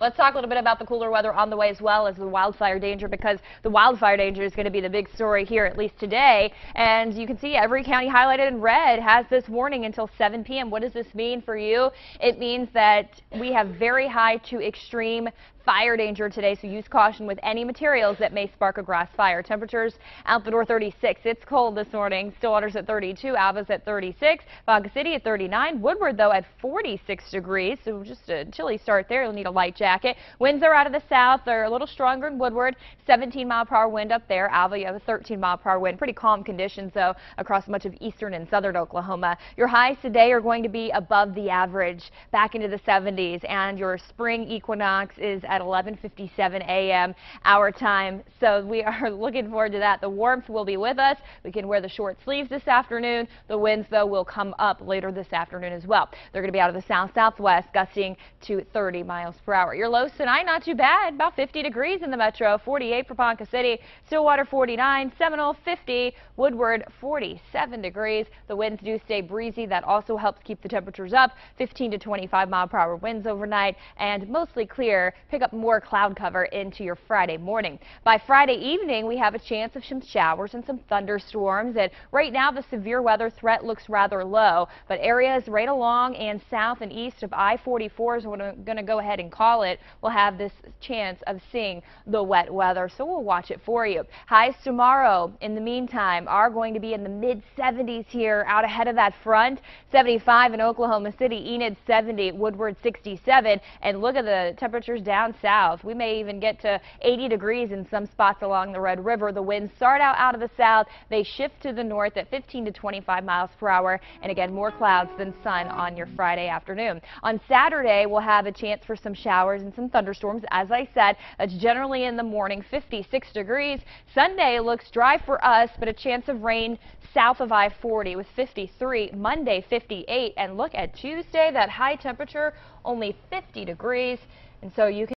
Let's talk a little bit about the cooler weather on the way, as well as the wildfire danger, because the wildfire danger is going to be the big story here, at least today. And you can see every county highlighted in red has this warning until 7 p.m. What does this mean for you? It means that we have very high to extreme fire danger today, so use caution with any materials that may spark a grass fire. Temperatures out the door 36. It's cold this morning. Stillwater's at 32, Alva's at 36, Ponca City at 39, Woodward though at 46 degrees, so just a chilly start there. You'll need a light jacket. Winds are out of the south. They're a little stronger in Woodward. 17-mile-per-hour wind up there. Alva, you have a 13-mile-per-hour wind. Pretty calm conditions though across much of eastern and southern Oklahoma. Your highs today are going to be above the average, back into the 70s, and your spring equinox is at 11:57 a.m. our time, so we are looking forward to that. The warmth will be with us. We can wear the short sleeves this afternoon. The winds, though, will come up later this afternoon as well. They're going to be out of the south-southwest, gusting to 30 miles per hour. Your lows tonight, not too bad, about 50 degrees in the metro, 48 for Ponca City, Stillwater 49, Seminole 50, Woodward 47 degrees. The winds do stay breezy. That also helps keep the temperatures up. 15 to 25 mile per hour winds overnight, and mostly clear. Pick up more cloud cover into your Friday morning. By Friday evening, we have a chance of some showers and some thunderstorms, and right now the severe weather threat looks rather low, but areas right along and south and east of I-44 is what I'm going to go ahead and call it. We'll have this chance of seeing the wet weather, so we'll watch it for you. Highs tomorrow, in the meantime, are going to be in the mid-70s here out ahead of that front. 75 in Oklahoma City, Enid 70, Woodward 67, and look at the temperatures down south. We may even get to 80 degrees in some spots along the Red River. The winds start out of the south. They shift to the north at 15 to 25 miles per hour. And again, more clouds than sun on your Friday afternoon. On Saturday, we'll have a chance for some showers and some thunderstorms. As I said, that's generally in the morning, 56 degrees. Sunday looks dry for us, but a chance of rain south of I-40 with 53. Monday, 58. And look at Tuesday, that high temperature, only 50 degrees. And so you can